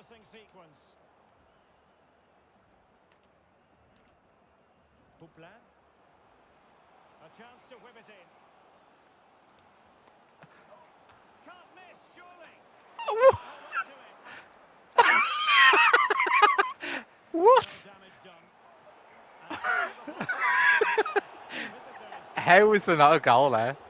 passing sequence. Pouplan. A chance to whip it in. Can't miss, surely. Hold on to it. What? Damage done. How is there not a goal there?